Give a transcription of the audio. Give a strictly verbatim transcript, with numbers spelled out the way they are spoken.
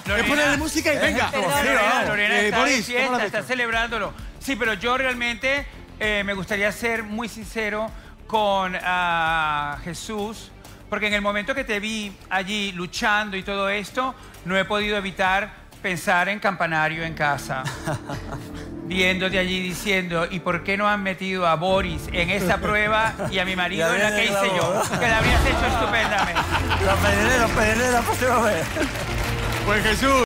Lorena, ponerle música y venga. Lorena, Sí, Lorena, vamos. Lorena Eh, está Boris, de ¿cómo la fiesta, has está visto? celebrándolo. Sí, pero yo realmente eh, me gustaría ser muy sincero con ah, Jesús, porque en el momento que te vi allí luchando y todo esto, no he podido evitar pensar en Campanario en casa. Viéndote allí diciendo, ¿y por qué no han metido a Boris en esa prueba y a mi marido en la que hice yo? Que la habrías hecho estupendamente. Los pediré, los pediré la próxima vez. Pues Jesús.